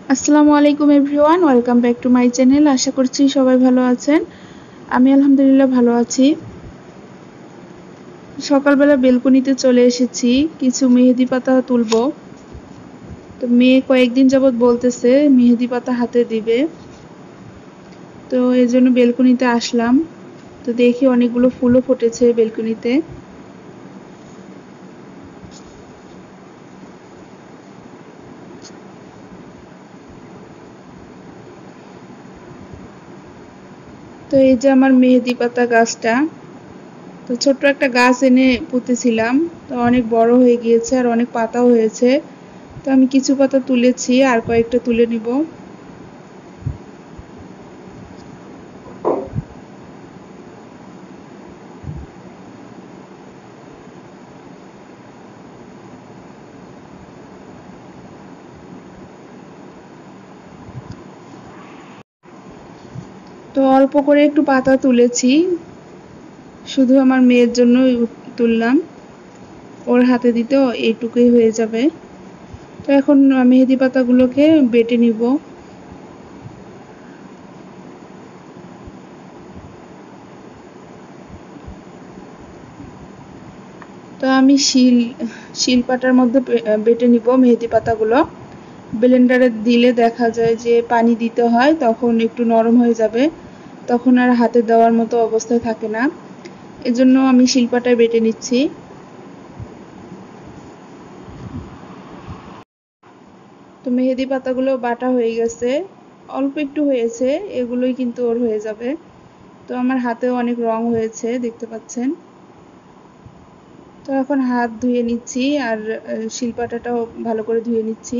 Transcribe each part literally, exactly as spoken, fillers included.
আসসালামু আলাইকুম everyone, welcome back to my channel. আশা করছি সবাই ভালো আছেন। আমি আলহামদুলিল্লাহ ভালো আছি। সকালবেলা বেলকনিতে চলে এসেছি, কিছু মেহেদি পাতা তুলবো। তো মেয়ে কয়েকদিন যাবৎ বলতেছে মেহেদি পাতা হাতে দিবে, তো এই জন্য বেলকনিতে আসলাম। তো দেখি অনেকগুলো ফুলও ফুটেছে বেলকনিতে। তো এই যে আমার মেহেদি পাতা গাছটা, তো ছোট্ট একটা গাছ এনে পুঁতেছিলাম, তো অনেক বড় হয়ে গিয়েছে আর অনেক পাতাও হয়েছে। তো আমি কিছু পাতা তুলেছি, আর কয়েকটা তুলে নিব। তো অল্প করে একটু পাতা তুলেছি, শুধু আমার মেয়ের জন্যই তুললাম, ওর হাতে দিতেও এইটুকুই হয়ে যাবে। তো এখন মেহেদি পাতাগুলোকে বেটে নিব। তো আমি শিল শিলপাটার মধ্যে বেটে নিব মেহেদি পাতাগুলো। ব্লেন্ডারে দিলে দেখা যায় যে পানি দিতে হয়, তখন একটু নরম হয়ে যাবে, তখন আর হাতে দেওয়ার মতো অবস্থায় থাকে না। এজন্য আমি শিলপাটায় বেটে নিচ্ছি। তো মেহেদি পাতাগুলো বাটা হয়ে গেছে, অল্প একটু হয়েছে, এগুলোই কিন্তু ওর হয়ে যাবে। তো আমার হাতেও অনেক রং হয়েছে, দেখতে পাচ্ছেন। তো এখন হাত ধুয়ে নিচ্ছি, আর শিলপাটাটাও ভালো করে ধুয়ে নিচ্ছি।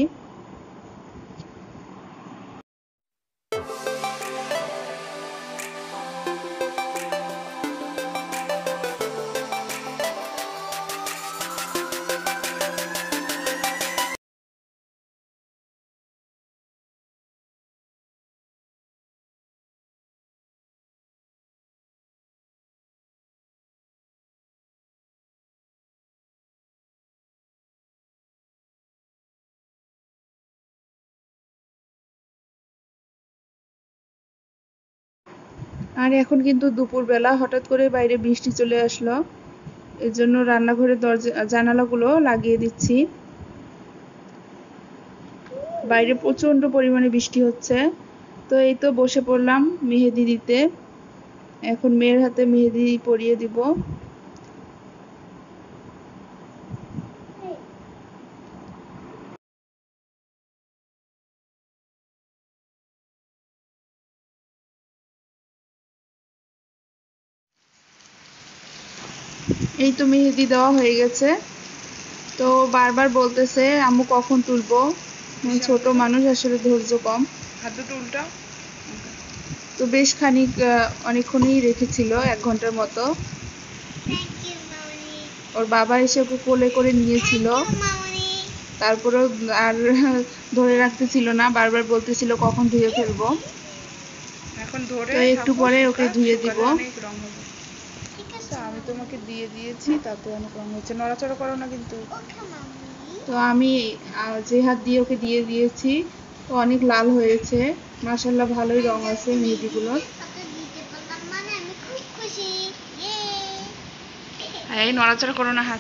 আর এখন কিন্তু দুপুরবেলা, হঠাৎ করে বাইরে বৃষ্টি চলে আসলো, এর জন্য রান্নাঘরের দরজা জানালাগুলো লাগিয়ে দিচ্ছি। বাইরে প্রচন্ড পরিমাণে বৃষ্টি হচ্ছে। তো এই তো বসে পড়লাম মেহেদি দিতে। এখন মেয়ের হাতে মেহেদি পরিয়ে দিব। এই তো মেহেদি দেওয়া হয়ে গেছে। তো বারবার বলতেছে আম্মু কখন তুলবো, ছোট মানুষ, আসলে ধৈর্য কম। তো বেশ খানিক অনেকক্ষণই রেখেছিল, এক ঘন্টার মতো। ওর বাবা এসে ওকে কোলে করে নিয়েছিল, তারপরেও আর ধরে রাখতে ছিল না, বারবার বলতেছিল কখন ধুয়ে ফেলবো। এখন ধরে একটু পরে ওকে ধুয়ে দিব। আমি তোমাকে দিয়ে দিয়েছি, তাতে অনেক রং হচ্ছে, নড়াচড়া করো না কিন্তু। তো আমি যে হাত দিয়ে ওকে দিয়ে দিয়েছি, তো অনেক লাল হয়েছে, মাশাআল্লাহ ভালোই রং আছে মেহেদিগুলোর। এই নড়াচড়া করো না হাত।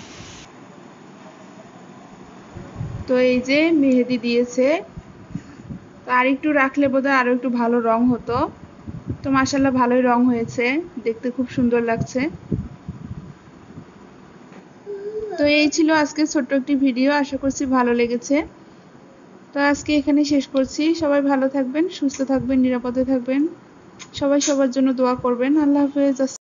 তো এই যে মেহেদি দিয়েছে, তো আর একটু রাখলে বোধহয় আরো একটু ভালো রং হতো। তো মাশাআল্লাহ ভালোই রং হয়েছে, দেখতে খুব সুন্দর লাগছে। তো এই ছিল আজকে ছোট্ট একটি ভিডিও, আশা করছি ভালো লেগেছে। তো আজকে এখানে শেষ করছি। সবাই ভালো থাকবেন, সুস্থ থাকবেন, নিরাপদে থাকবেন। সবাই সবার জন্য দোয়া করবেন। আল্লাহ হাফেজ।